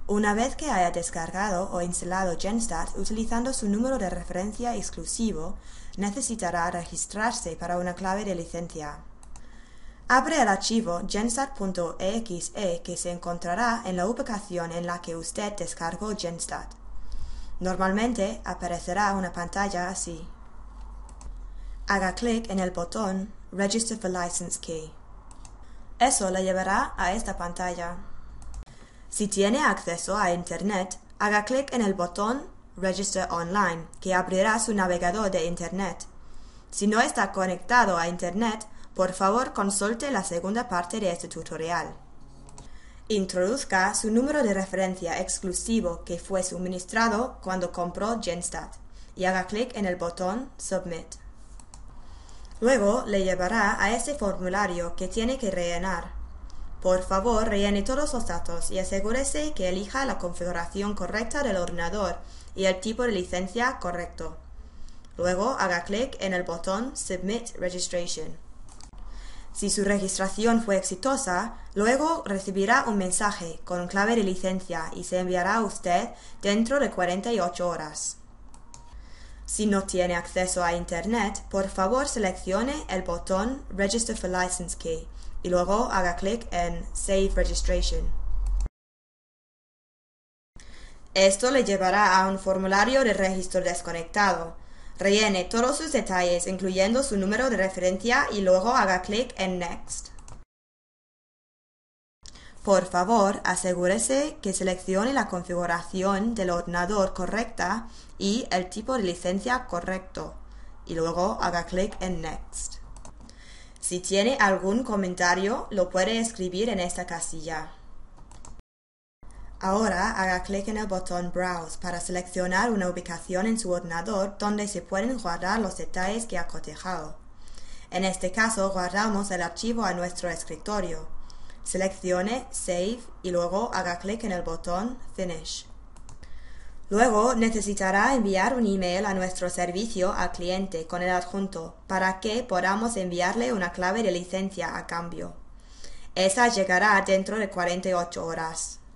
Una vez que haya descargado o instalado Genstat utilizando su número de referencia exclusivo, necesitará registrarse para una clave de licencia. Abre el archivo genstat.exe que se encontrará en la ubicación en la que usted descargó Genstat. Normalmente aparecerá una pantalla así. Haga clic en el botón Register for License Key. Eso le llevará a esta pantalla. Si tiene acceso a Internet, haga clic en el botón Register Online, que abrirá su navegador de Internet. Si no está conectado a Internet, por favor consulte la segunda parte de este tutorial. Introduzca su número de referencia exclusivo que fue suministrado cuando compró Genstat y haga clic en el botón Submit. Luego le llevará a este formulario que tiene que rellenar. Por favor, rellene todos los datos y asegúrese que elija la configuración correcta del ordenador y el tipo de licencia correcto. Luego haga clic en el botón Submit Registration. Si su registración fue exitosa, luego recibirá un mensaje con clave de licencia y se enviará a usted dentro de 48 horas. Si no tiene acceso a Internet, por favor seleccione el botón Register for License Key y luego haga clic en Save Registration. Esto le llevará a un formulario de registro desconectado. Rellene todos sus detalles, incluyendo su número de referencia, y luego haga clic en Next. Por favor, asegúrese que seleccione la configuración del ordenador correcta y el tipo de licencia correcto, y luego haga clic en Next. Si tiene algún comentario, lo puede escribir en esta casilla. Ahora haga clic en el botón Browse para seleccionar una ubicación en su ordenador donde se pueden guardar los detalles que ha cotejado. En este caso, guardamos el archivo a nuestro escritorio. Seleccione Save y luego haga clic en el botón Finish. Luego necesitará enviar un email a nuestro servicio al cliente con el adjunto para que podamos enviarle una clave de licencia a cambio. Esa llegará dentro de 48 horas.